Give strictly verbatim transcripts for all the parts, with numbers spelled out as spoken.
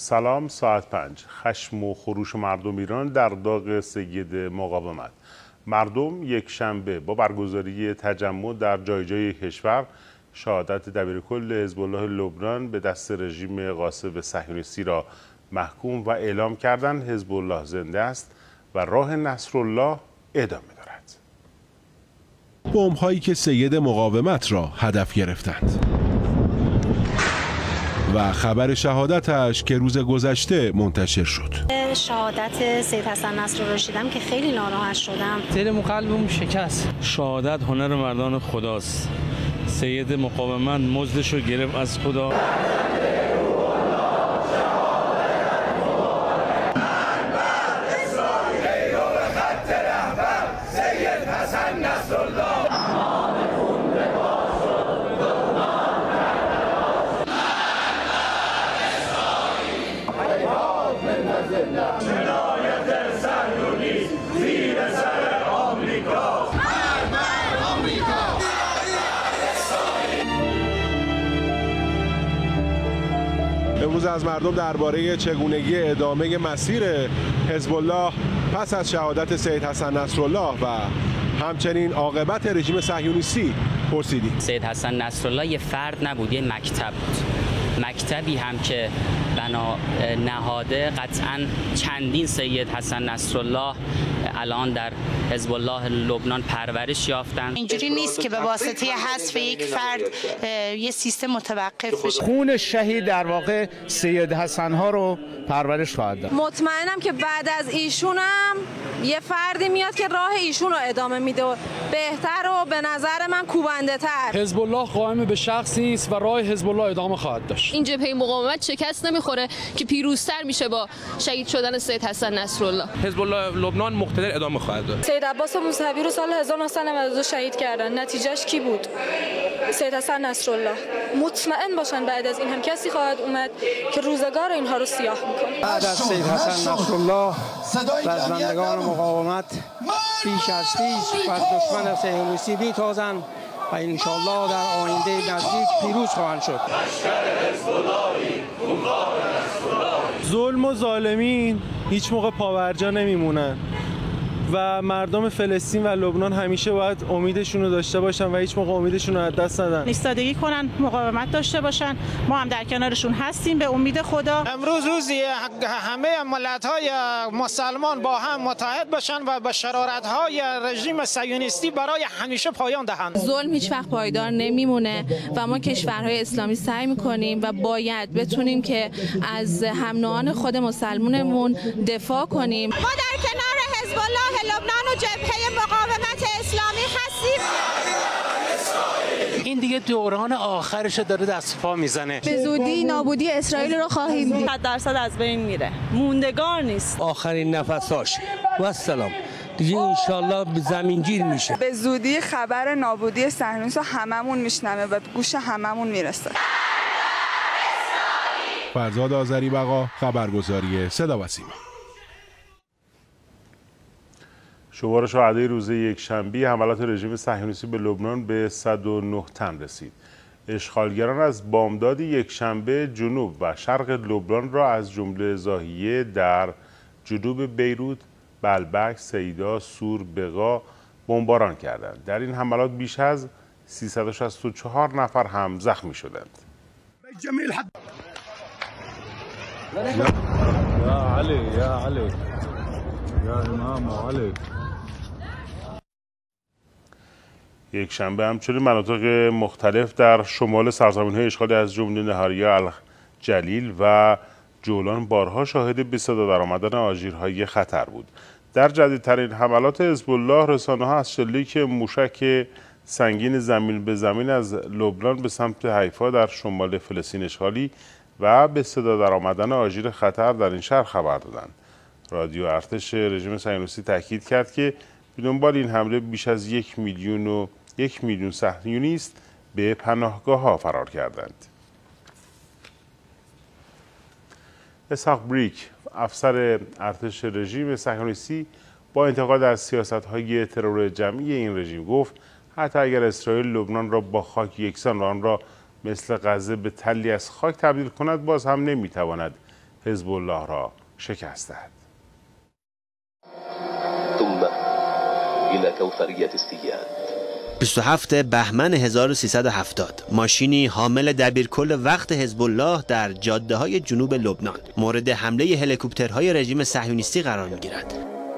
سلام. ساعت پنج. خشم و خروش مردم ایران در داغ سید مقاومت. مردم یک شنبه با برگزاری تجمع در جای جای کشور شهادت دبیرکل حزب الله لبنان به دست رژیم غاصب صهیونیستی را محکوم و اعلام کردند حزب الله زنده است و راه نصرالله ادامه دارد. بمب‌هایی که سید مقاومت را هدف گرفتند و خبر شهادتش که روز گذشته منتشر شد. شهادت سید حسن نصرالله رو شنیدم که خیلی ناراحت شدم. دلم و قلبم شکست. شهادت هنر مردان خداست. سید مقاومت مزدش رو گرفت از خدا. امروز از مردم درباره چگونگی ادامه مسیر حزب الله پس از شهادت سید حسن نصرالله و همچنین عاقبت رژیم صهیونیستی پرسیدیم. سید حسن نصرالله یه فرد نبود، یه مکتب بود. مکتبی هم که بنا نهاده قطعاً چندین سید حسن نصرالله الان در حزب الله لبنان پرورش یافتند. اینجوری نیست که به واسطه حذف یک فرد یه سیستم متوقف بشه. خون شهید در واقع سید حسن ها رو پرورش خواهد داد. مطمئنم که بعد از ایشونم یه فردی میاد که راه ایشون رو ادامه میده و بهتر و به نظر من کوبنده تر. حزب الله قائم به شخصی است و راه حزب الله ادامه خواهد داشت. این جبهه مقاومت شکست نمیخوره که پیروزتر میشه با شهید شدن سید حسن نصرالله. حزب الله لبنان مقتدر ادامه خواهد داد. سید عباس موسوی رو سال هزار و نهصد و نود و دو شهید کردن. نتیجهش کی بود؟ سید حسن نصرالله. مطمئن باشن بعد از این هم کسی خواهد اومد که روزگار اینها رو سیاه میکنه. بعد از سید حسن نصرالله رزمندگان مقاومت پیش از پیش و دشمن صهیونیستی میتازند و انشالله در آینده نزدیک پیروز خواهند شد. ظلم و ظالمین هیچ موقع پاورجا نمیمونن و مردم فلسطین و لبنان همیشه باید امیدشون رو داشته باشن و هیچ موقع امیدشون رو از دست ندن. ایستادگی کنن، مقاومت داشته باشن. ما هم در کنارشون هستیم به امید خدا. امروز روزی همه ملت‌های مسلمان با هم متحد باشن و به شرارت‌های رژیم صهیونیستی برای همیشه پایان دهند. ظلم هیچ وقت پایدار نمیمونه و ما کشورهای اسلامی سعی می‌کنیم و باید بتونیم که از هم نوعان خود مسلمانمون دفاع کنیم. ما در کنار حزب الله لبنان و جبهه مقاومت اسلامی هستیم. این دیگه دوران آخرش داره دست پا میزنه. به زودی نابودی اسرائیل رو خواهیم دید. صد درصد از بین میره. موندگار نیست. آخرین نفساش. و السلام. دیگه انشالله به زمینگیر میشه. به زودی خبر نابودی صهیونیست هممون میشنوه و گوش هممون میرسه. فرزاد آذری بقا، خبرگزاری صدا و سیما. شمار شهدای روز یکشنبه حملات رژیم صهیونیستی به لبنان به صد و نه تن رسید. اشغالگران از بامداد یکشنبه جنوب و شرق لبنان را از جمله زاهیه در جنوب بیروت، بلبک، سیدا، سور، بقا بمباران کردند. در این حملات بیش از سیصد و شصت و چهار نفر هم زخمی شدند. یا علی یا علی یا امام علی. یک شنبه همچنین مناطق مختلف در شمال سرزمین‌های اشغالی از جمله نهاریا، الجلیل و جولان بارها شاهد به صدا درآمدن آژیرهای خطر بود. در جدیدترین حملات حزب الله رسانه‌ها از شلیک موشک سنگین زمین به زمین از لبنان به سمت حیفا در شمال فلسطین اشغالی و به صدا درآمدن آژیر خطر در این شهر خبر دادند. رادیو ارتش رژیم صهیونیستی تاکید کرد که به دنبال این حمله بیش از یک میلیون و یک میلیون صهیونیست به پناهگاه‌ها فرار کردند. اسحاق بریک، افسر ارتش رژیم صهیونیستی، با انتقاد از سیاست‌های ترور جمعی این رژیم گفت حتی اگر اسرائیل لبنان را با خاک یکسان و آن را مثل غزه به تلی از خاک تبدیل کند، باز هم نمی‌تواند حزب الله را شکست دهد. ثم إلى كوثرية السياد. بیست و هفتم بهمن هزار و سیصد و هفتاد ماشینی حامل دبیرکل وقت حزب الله در جاده های جنوب لبنان مورد حمله هلیکوپترهای رژیم صهیونیستی قرار می‌گیرد.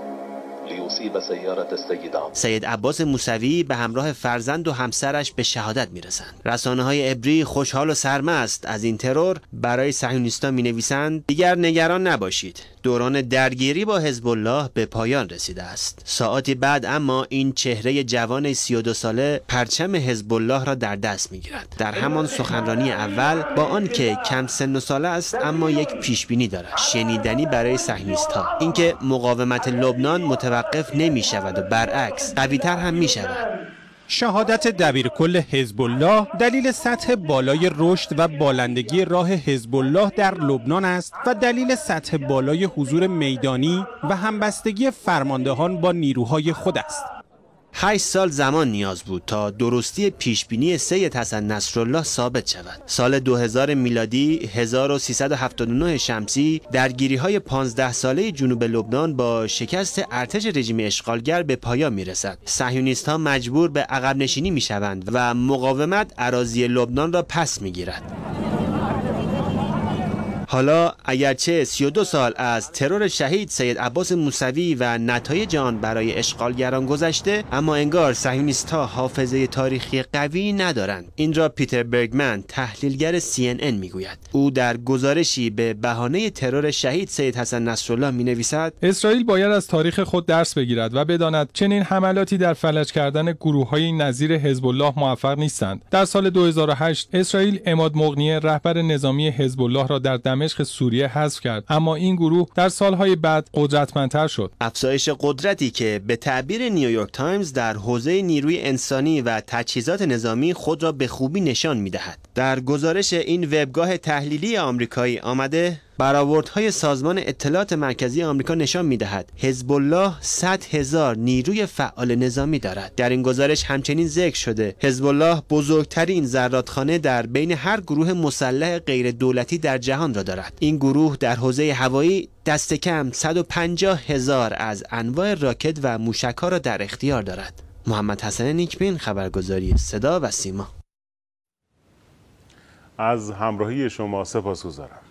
سید عباس موسوی به همراه فرزند و همسرش به شهادت میرسند. رسانه‌های عبری خوشحال و سرمست از این ترور برای صهیونیستان می‌نویسند دیگر نگران نباشید، دوران درگیری با حزب الله به پایان رسیده است. ساعاتی بعد اما این چهره جوان سی و دو ساله پرچم حزب الله را در دست می‌گیرد. در همان سخنرانی اول با آنکه کم سن و ساله است اما یک پیشبینی دارد شنیدنی برای صهیونیست‌ها، اینکه مقاومت لبنان متوقف نمی‌شود و برعکس قوی‌تر هم می‌شود. شهادت دبیرکل حزب الله دلیل سطح بالای رشد و بالندگی راه حزب الله در لبنان است و دلیل سطح بالای حضور میدانی و همبستگی فرماندهان با نیروهای خود است. هشت سال زمان نیاز بود تا درستی پیشبینی سید حسن نصرالله ثابت شود. سال دو هزار میلادی هزار و سیصد و هفتاد و نه شمسی درگیری‌های پانزده ساله جنوب لبنان با شکست ارتش رژیم اشغالگر به پایان می‌رسد. صهیونیست‌ها مجبور به عقب نشینی می‌شوند و مقاومت اراضی لبنان را پس می‌گیرد. حالا اگرچه سی و دو سال از ترور شهید سید عباس موسوی و نتایج آن برای اشغالگران گذشته، اما انگار صهیونیست‌ها حافظه تاریخی قوی ندارند. این را پیتر برگمن تحلیلگر سی ان ان میگوید. او در گزارشی به بهانه ترور شهید سید حسن نصرالله مینویسد: اسرائیل باید از تاریخ خود درس بگیرد و بداند چنین حملاتی در فلج کردن گروه‌های نظیر حزب الله موفق نیستند. در سال دو هزار و هشت اسرائیل عماد مغنیه رهبر نظامی حزب الله را در دمشق سوریه حذف کرد، اما این گروه در سالهای بعد قدرتمندتر شد. افزایش قدرتی که به تعبیر نیویورک تایمز در حوزه نیروی انسانی و تجهیزات نظامی خود را به خوبی نشان می‌دهد. در گزارش این وبگاه تحلیلی آمریکایی آمده برآوردهای سازمان اطلاعات مرکزی آمریکا نشان می‌دهد حزب الله صد هزار نیروی فعال نظامی دارد. در این گزارش همچنین ذکر شده حزب الله بزرگترین زرادخانه در بین هر گروه مسلح غیر دولتی در جهان را دارد. این گروه در حوزه هوایی دست کم صد و پنجاه هزار از انواع راکت و موشک‌ها را در اختیار دارد. محمد حسن نیکبین، خبرگزاری صدا و سیما. از همراهی شما سپاسگزارم.